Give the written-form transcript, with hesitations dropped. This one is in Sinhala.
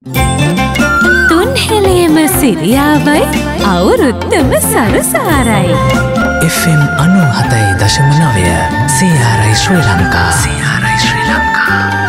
තුන්හෙලේම සිරියාවයි අවුරුද්දම සරසාරයි. FM 97.9 CRI Sri Lanka.